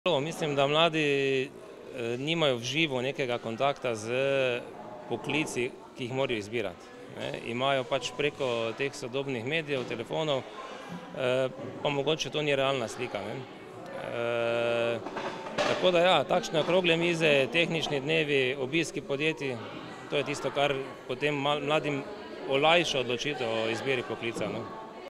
Mislim, da mladi nimajo v živo nekega kontakta z poklici, ki jih morajo izbirati. Imajo pač preko teh sodobnih medijev, telefonov, pa mogoče to ni realna slika. Tako da ja, takšne okrogle mize, tehnični dnevi, obiski podjetij, to je tisto, kar potem mladim olajša odločitev o izbiri poklica.